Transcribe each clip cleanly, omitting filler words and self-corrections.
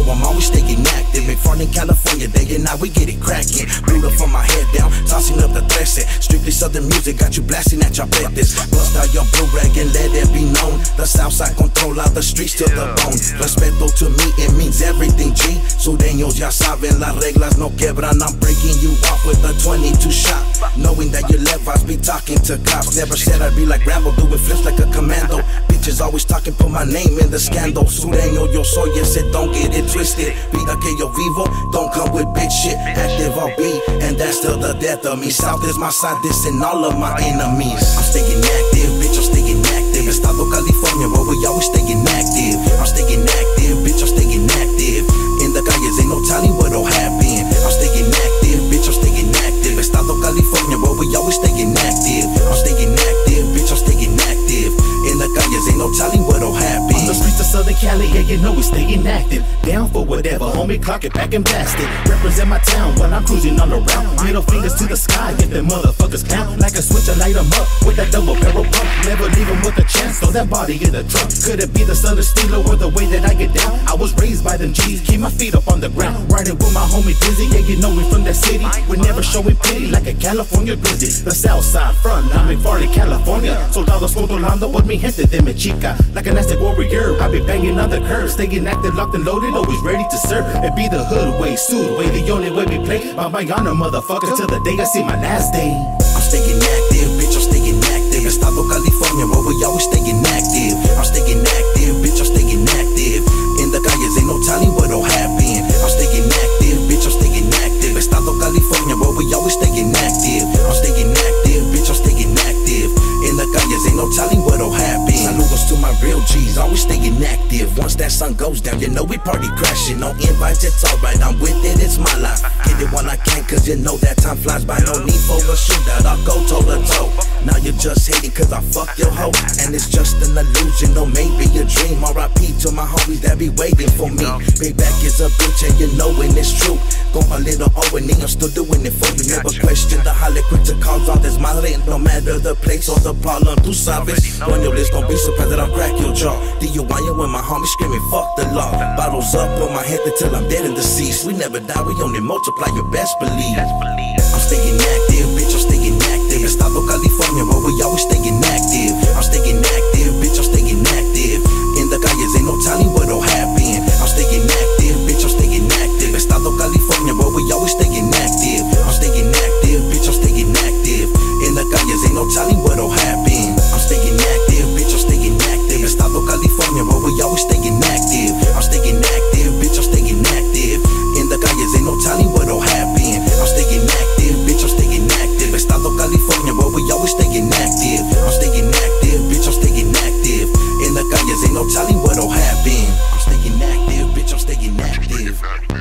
I'm always staying active. In front in California, day and night we get it cracking. Buddha from my head down, tossing up the 13. Strictly southern music, got you blasting at your betes. Bust out your blue rag and let it be known. The Southside controla the streets to the bone. Respeto to me, it means everything, G. Sureños ya saben, las reglas no quebran. I'm breaking you off with a 22 shot. Knowing that you left, I'll be talking to cops. Never said I'd be like Rambo, doing flips like a commando. Bitches always talking, put my name in the scandal. Sureño yo soy ese, don't get it twisted. Vida que yo vivo, don't come with bitch shit. Active I'll be, and that's till the death of me. South is my side, this and all of my enemies. I'm staying active, bitch, I'm staying active. Estado California, where we always staying active. I'm staying active, bitch, I'm staying active. In the calles ain't no telling what'll happen. I'm staying active, bitch, I'm staying active. Estado California, where we always staying active. I'm staying active, bitch, I'm staying active. In the calles ain't no telling what'll happen. On the streets of Southern Cali, yeah, you know we staying active. Down for whatever, homie, clock it back and blast it. Represent my town when I'm cruising all around. Middle fingers to the sky, if them motherfuckers count. Like a switch, I light them up with that double barrel pump. Never leave them with a chance, throw that body in the trunk. Could it be the Southern Steeler or the way that I get down? I was raised by them G's, keep my feet up on the ground. Riding with my homie Dizzy, yeah, you know me from that city. We're never showing pity like a California grizzly. The Southside front, I'm in Florida, California. Soldados controlando por mi gente de mi chica. Like an Aztec warrior, I be banging on the curb. Staying active, locked and loaded, always ready to serve. It be the hood way, suit way, the only way we play. By my honor, motherfucker, till the day I see my last day. I'm staying active, bitch, I'm staying active. Estado California, where we always staying active. I'm staying active, bitch, I'm staying active. In the calles ain't no telling what'll happen. I'm staying active, bitch, I'm staying active. Estado California, where we always staying active. I'm staying active, bitch, I'm staying active. In the calles ain't no telling what'll happen. Saludos to my real G's, always staying active. Once that sun goes down, you know we party crashing. No invites, it's alright, I'm with it, it's my life. Get it when I can, cause you know that time flies by. No need for a shootout, I'll go toe to toe. Now you're just hating cause I fucked your hoe. And it's just an illusion, or maybe a dream. R.I.P. to my homies that be waiting for me. Payback is a bitch and you know when it's true. Go a little O and I'm still doing it for you. Never question the highly quick to cause all this madre. No matter the place or the problem, tú sabes. On your list, don't be surprised that I'll crack your jaw. DUI when my homies screaming fuck the law. Bottles up on my head until I'm dead and deceased. We never die, we only multiply, you best believe. I'm staying active, bitch, I'm staying active. Estado California, where we always staying active. I'm staying active, bitch, I'm staying active. In the calles ain't no telling what'll happen. I'm staying active, bitch, I'm staying active. Estado California, where we always staying active. I'm staying active, bitch, I'm staying active. In the calles ain't no telling what'll happen. I'm staying active, bitch, I'm staying active. Estado California, where we always staying active. I'm staying active, bitch, I'm staying active. In the calles ain't no telling what'll happen. I'm staying active, bitch, I'm staying active. Estado California, where we always staying active. I'm staying active, bitch, I'm staying active. In the calles ain't no telling what'll happen. I'm staying active, bitch, I'm staying active.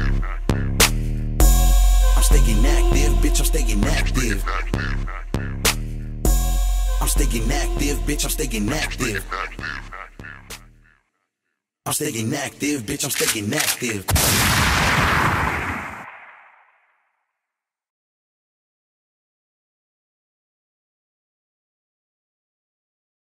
I'm staying active, bitch, I'm staying active. I'm staying active, bitch, I'm staying active. I'm staying active, bitch, I'm staying active.